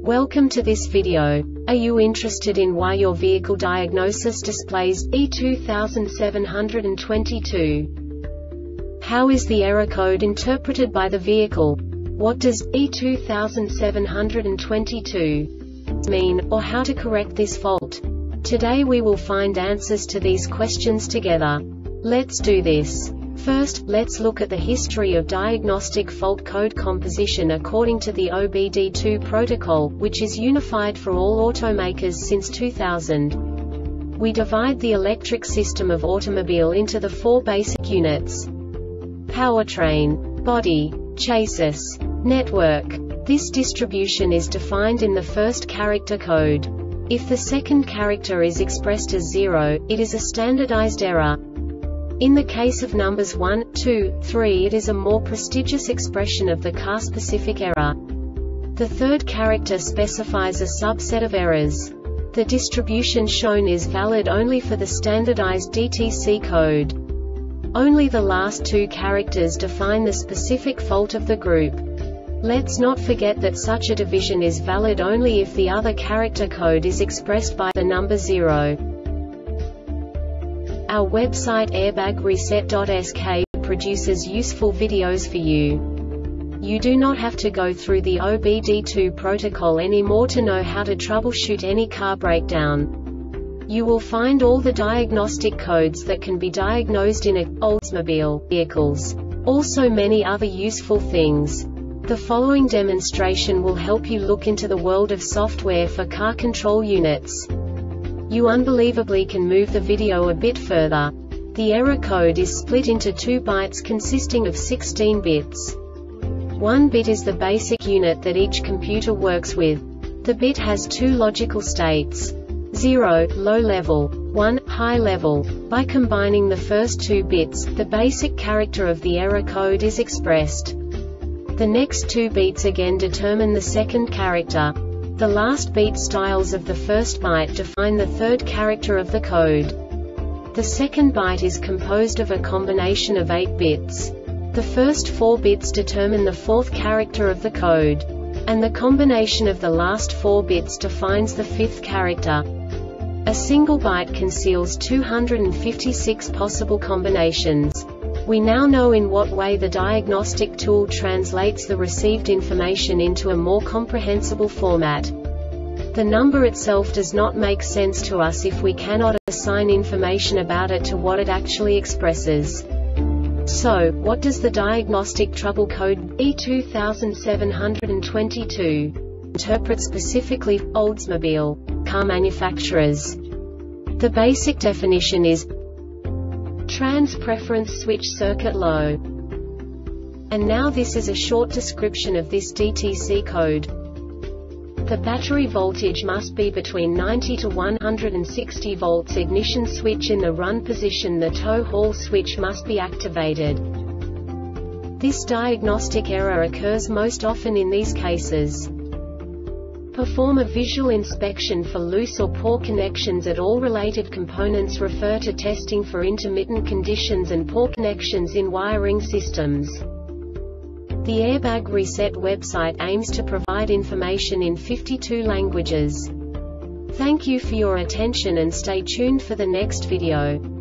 Welcome to this video. Are you interested in why your vehicle diagnosis displays E2722? How is the error code interpreted by the vehicle? What does E2722 mean, or how to correct this fault? Today we will find answers to these questions together. Let's do this. First, let's look at the history of diagnostic fault code composition according to the OBD2 protocol, which is unified for all automakers since 2000. We divide the electric system of automobile into the four basic units: powertrain, body, chassis, network. This distribution is defined in the first character code. If the second character is expressed as 0, it is a standardized error. In the case of numbers 1, 2, 3, it is a more prestigious expression of the car-specific error. The third character specifies a subset of errors. The distribution shown is valid only for the standardized DTC code. Only the last two characters define the specific fault of the group. Let's not forget that such a division is valid only if the other character code is expressed by the number 0. Our website airbagreset.sk produces useful videos for you. You do not have to go through the OBD2 protocol anymore to know how to troubleshoot any car breakdown. You will find all the diagnostic codes that can be diagnosed in Oldsmobile vehicles. Also many other useful things. The following demonstration will help you look into the world of software for car control units. You unbelievably can move the video a bit further. The error code is split into 2 bytes consisting of 16 bits. 1 bit is the basic unit that each computer works with. The bit has 2 logical states: 0, low level, 1, high level. By combining the first 2 bits, the basic character of the error code is expressed. The next 2 beats again determine the second character. The last beat styles of the first byte define the third character of the code. The second byte is composed of a combination of 8 bits. The first 4 bits determine the fourth character of the code. And the combination of the last 4 bits defines the fifth character. A single byte conceals 256 possible combinations. We now know in what way the diagnostic tool translates the received information into a more comprehensible format. The number itself does not make sense to us if we cannot assign information about it to what it actually expresses. So, what does the diagnostic trouble code E2722 interpret specifically for Oldsmobile car manufacturers? The basic definition is trans preference switch circuit low. And now this is a short description of this DTC code. The battery voltage must be between 90 to 160 volts. Ignition switch in the run position. The tow haul switch must be activated. This diagnostic error occurs most often in these cases. Perform a visual inspection for loose or poor connections at all related components. Refer to testing for intermittent conditions and poor connections in wiring systems. The Airbag Reset website aims to provide information in 52 languages. Thank you for your attention and stay tuned for the next video.